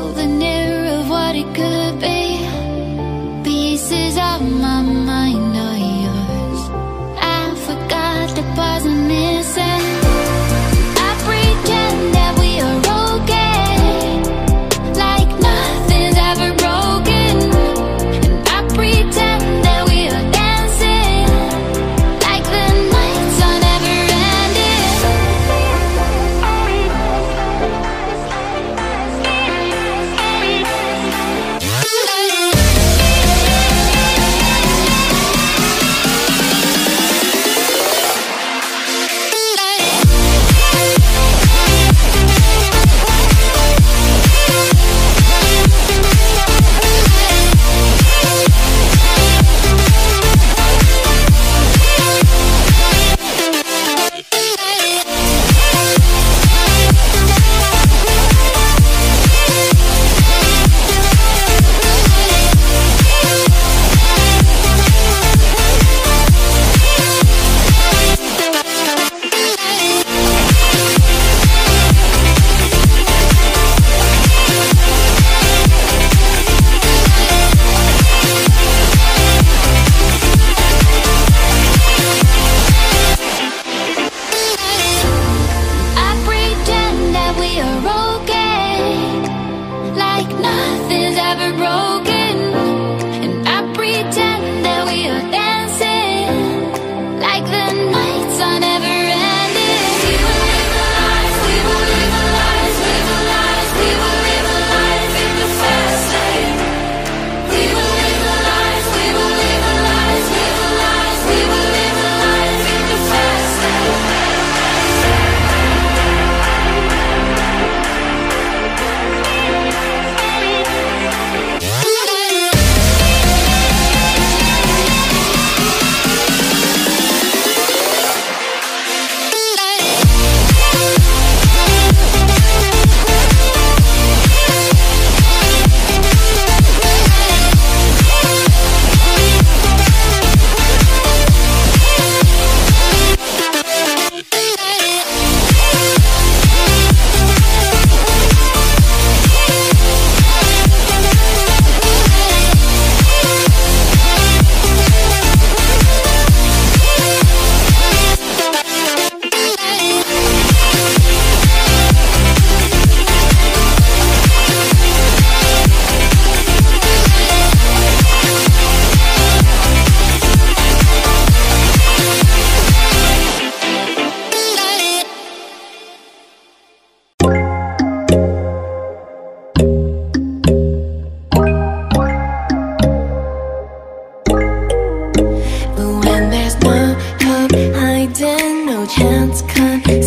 souvenir of what it could be. Pieces of my mind are yours. I forgot the parts I'm missing. I pretend that we are okay, like nothing's ever broken. And I pretend that we are dancing, like the nights are never ending. But when there's no hope hiding, no chance contained,